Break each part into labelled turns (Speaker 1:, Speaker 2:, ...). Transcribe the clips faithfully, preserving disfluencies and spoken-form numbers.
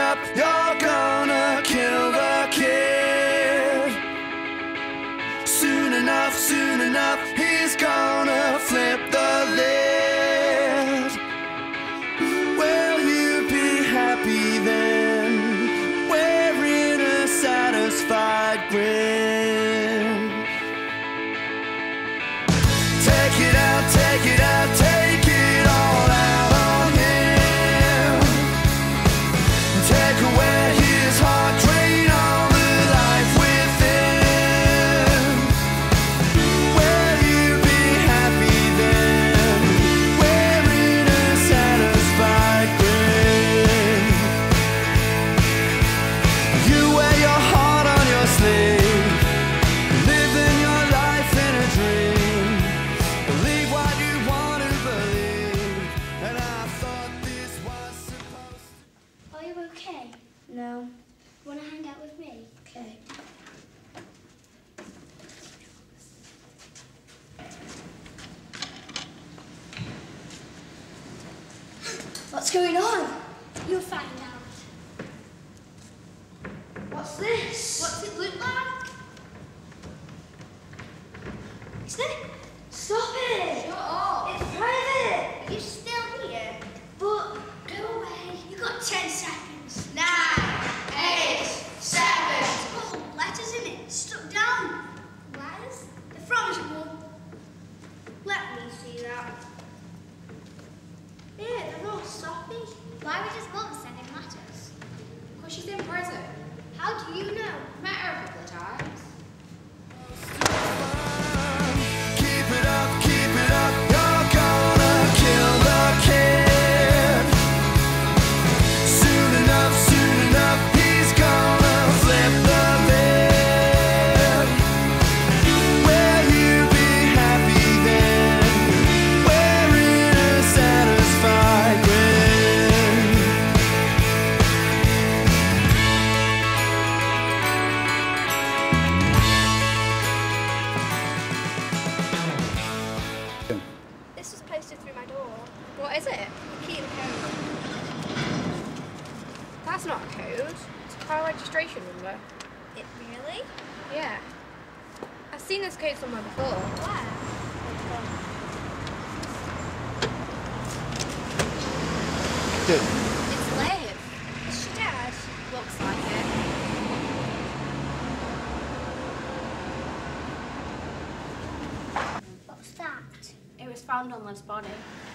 Speaker 1: up, you're gonna kill the kid. Soon enough, soon enough, he's gonna flip the lid. Will you be happy then, wearing a satisfied grin? Take it out, take it out, take it all out on him. Take away his heart, drain all the life within. Will you be happy then, wearing a satisfied grin? You wear your heart on your sleeve, living your life in a dream. Believe what you want to believe, and I thought this was supposed to.
Speaker 2: Are you okay?
Speaker 3: No.
Speaker 2: Want to hang out with me?
Speaker 3: Okay. What's going on?
Speaker 2: You'll find out.
Speaker 3: What's this?
Speaker 2: What's it look like?
Speaker 3: Is it? Stop it!
Speaker 2: Shut up.
Speaker 3: It's private!
Speaker 2: Are you still here?
Speaker 3: But
Speaker 2: Go away. You got ten seconds.
Speaker 4: Nine, eight, seven.
Speaker 2: Oh, letters in it. Stuck down. Letters? They're from school.
Speaker 3: let me see that. Yeah, they're all soppy.
Speaker 2: Why would his mum send him letters?
Speaker 4: Because she's in prison.
Speaker 2: How do you know?
Speaker 4: Met her a couple of times.
Speaker 1: Keep it up, keep it up, you're gonna kill the kid. Soon enough, soon enough, he's gonna flip the lid. Will you be happy then, wearing a satisfied grin?
Speaker 2: This was posted through my door.
Speaker 4: What is it?
Speaker 2: Key and code.
Speaker 4: That's not a code. It's a car registration number.
Speaker 2: It really?
Speaker 4: Yeah. I've seen this code somewhere before.
Speaker 2: Where?
Speaker 4: It's Liv.
Speaker 2: Is she dead?
Speaker 4: Looks like it.
Speaker 2: What's that?
Speaker 4: It was found on Liv's body.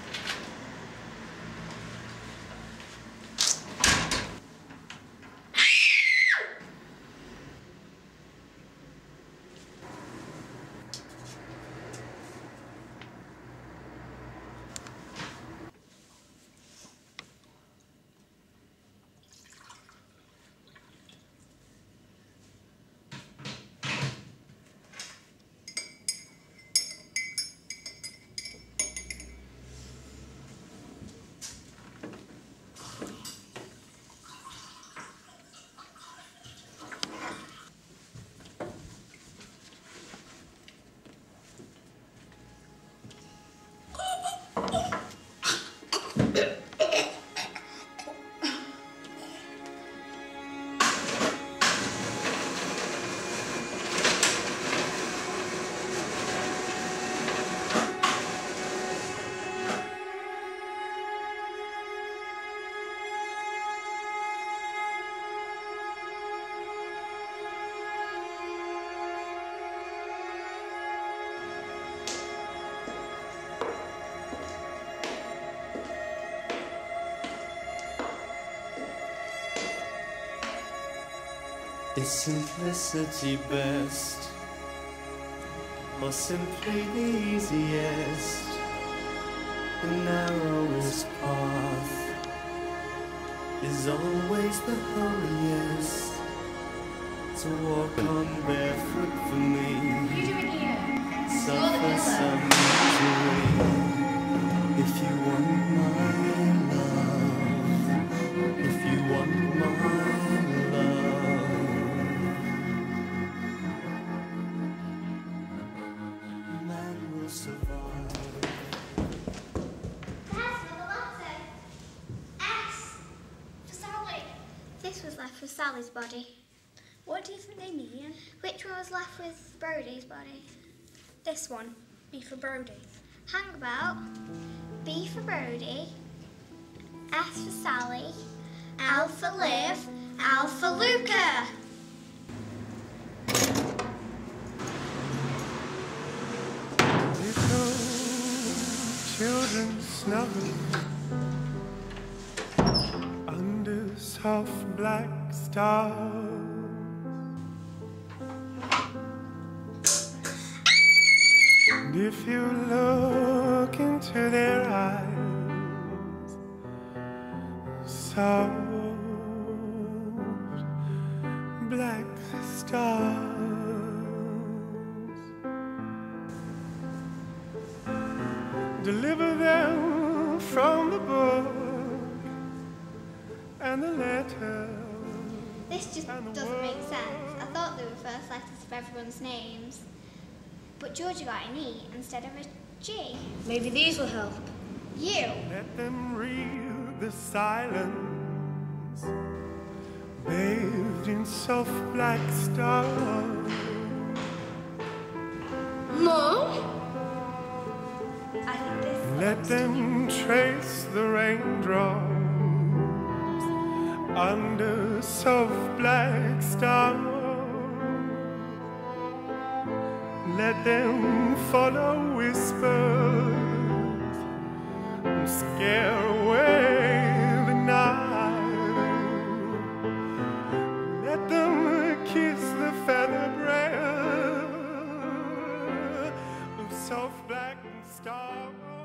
Speaker 5: Is simplicity best, or simply the easiest, the narrowest path is always the holiest. To walk on barefoot for me,
Speaker 4: What are you doing here?
Speaker 5: suffer some misery. If you want my love, if you want my love. Survive.
Speaker 2: That's another letter. S for Sally. This was left with Sally's body.
Speaker 3: What do you think they mean?
Speaker 2: Which one was left with Brodie's body?
Speaker 3: This one. B for Brodie.
Speaker 2: Hang about. B for Brodie. S for Sally. L for Liv. L for Luca.
Speaker 5: Little children snuggle under soft black stars. And if you look into their eyes, soft black stars. Deliver them from the book and the letter.
Speaker 2: This just doesn't make sense. I thought they were first letters of everyone's names, but Georgia got an E instead of a G.
Speaker 3: Maybe these will help.
Speaker 2: You.
Speaker 5: Let them read the silence, bathed in soft black stars.
Speaker 3: Mom?
Speaker 2: I think this.
Speaker 5: Let them trace the raindrops under soft black stars. Let them follow whispers and scare away the night. Let them kiss the feather breath of soft black stars.